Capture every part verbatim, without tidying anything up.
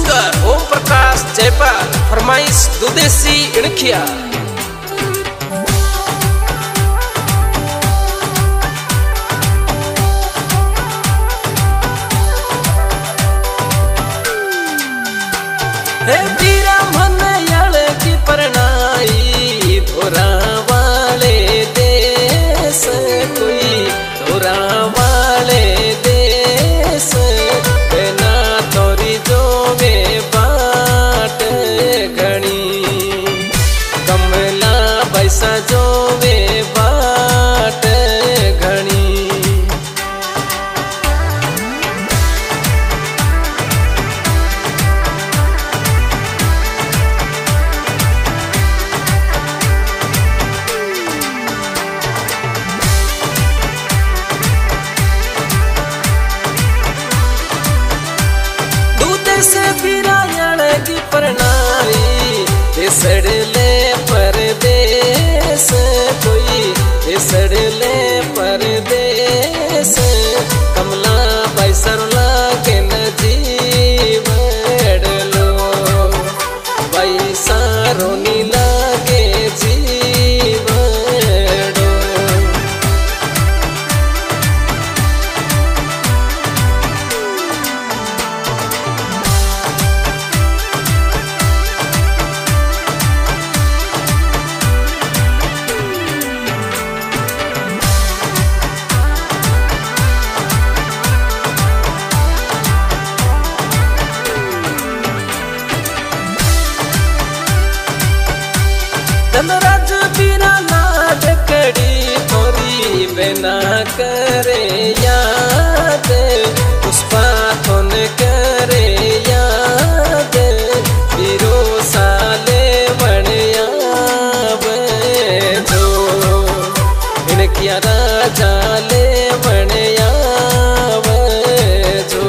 Singer Om Prakash Jaipal फरमाइश दुदेसी इणखिया। हे पीरा मन याल की परनाई धोरा वाले देश कोई धोरा वाले देश बिना तोरी जो में बाट घनी कमला पैसा जो में बाट घनी। से पिरायण की परनाई देसड़ ले परदेस कोई देसड़ ले परदेस कमला पैसर लागे न जीवड़ लो पैसा रोनी लागे जीवड़ो। धनराज बिना लाड कड़ी थोरी बिना करे याद पुष्पा थोन करे याद बीरो साले मणिया जो इनकिया राजा ले मणिया जो।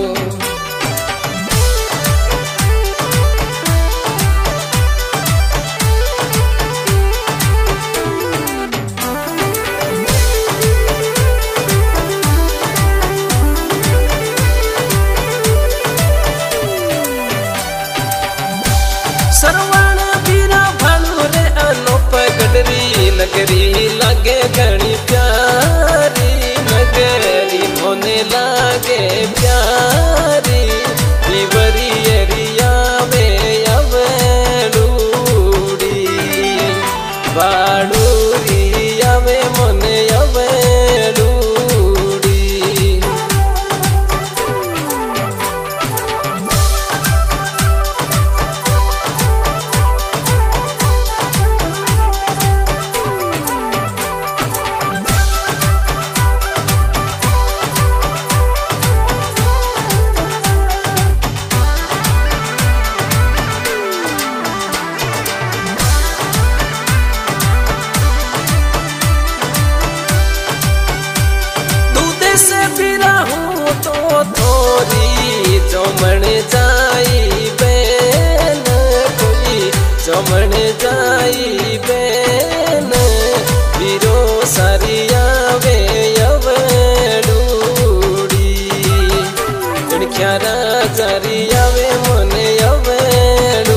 सरवण बीरा भालू रे अनोप गडरी नगरी लागे घनी प्यारी नगरी होने लागे प्यारी दीवरी एरिया में अवडूडी बाड़ूरिया में मोने अवडूडी। से पिरा हूँ तो थोरी चमन जाई बेन कोई चमन जाई बेन बीरो सारिया वे अवडूडी इणखिया राजारिया वे मोने अवडूडी।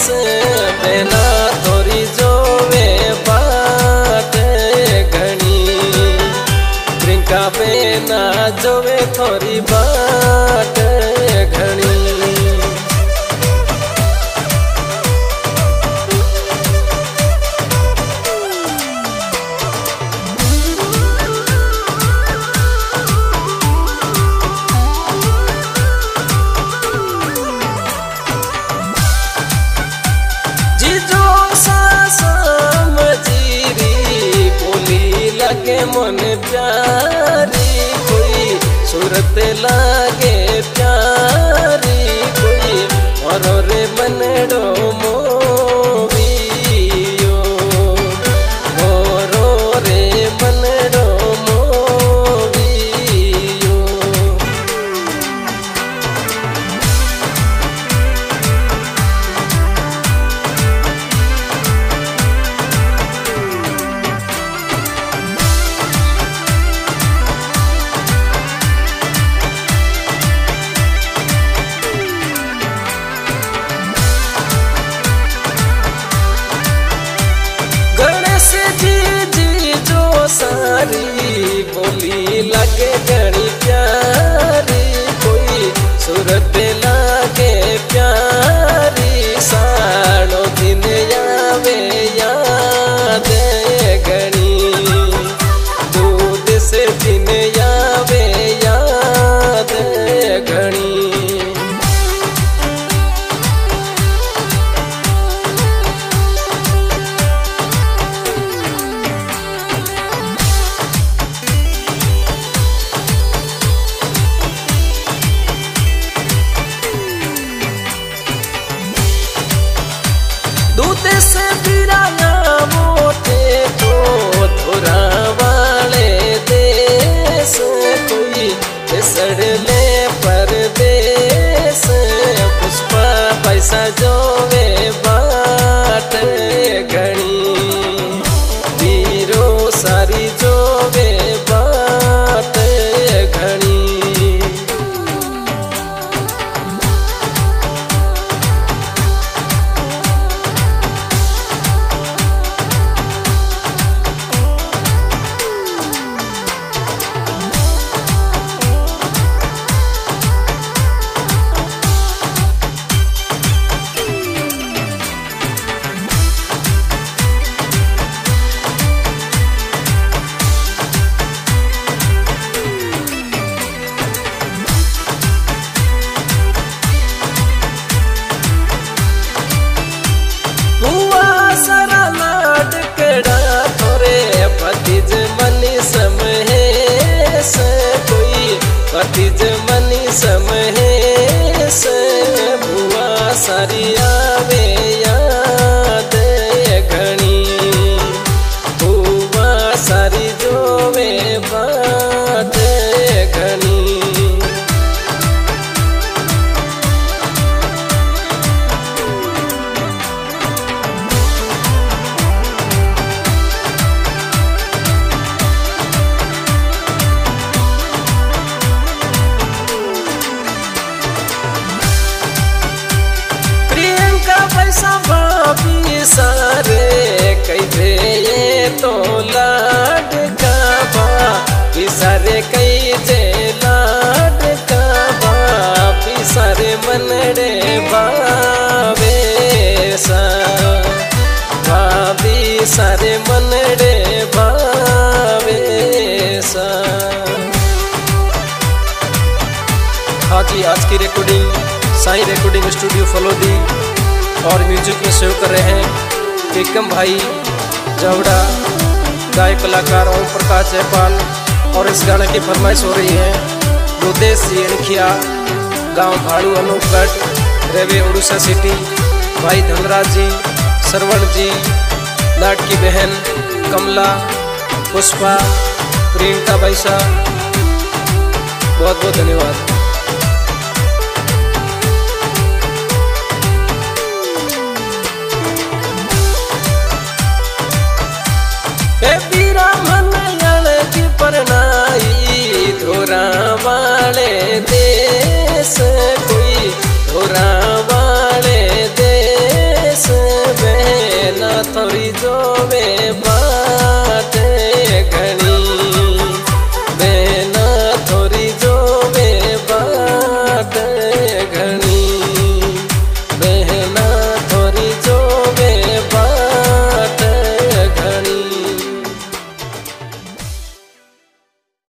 बेना थोड़ी जोवे बाट घनी प्रियंका बेना जोवे थोड़ी बाट घनी। मन प्यारी कोई सूरत लागे प्यारी कोई और रे मनडो मोवियो मोरो रे मनडो मोवियो। सारी बोली लगे गणी प्यारी कोई सूरत लागे प्यारी साड़ो दिन आवे याद गणी दूध से दिन आवे याद घनी। दूध से बिराया मोटे तो थोड़ा वाले देश कोई सड़ले परदेश पुष्पा पैसा जोवे बाट घनी वीरो सारी जोवे बाट घनी। पतिज मनी समहेस कोई पतिज मनी समहेस बुआ सारी आवे याद घनी बुआ सारी जोवे बाट घनी। सारे कई दे ये तो लाड का बा सारे कई जे लाड का बा सारे मनडे बावे सा भाभी सारे मनडे बावे सा। हाँ जी, आज की recording Sai recording studio Phalodi और म्यूजिक में सेव कर रहे हैं एकम भाई जावड़ा, गाय कलाकार ओम प्रकाश जयपाल। और इस गाने की फरमाइश हो रही है दुदेश इणखिया, गांव भाड़ू अनूपगढ़, रेवे उड़ीसा सिटी। भाई धनराज जी, सरवण जी, लाडकी बहन कमला, पुष्पा, प्रियंका बैसा, बहुत बहुत धन्यवाद। धोरा वाले देश कोई धोरा वाले देश थोरी जोवे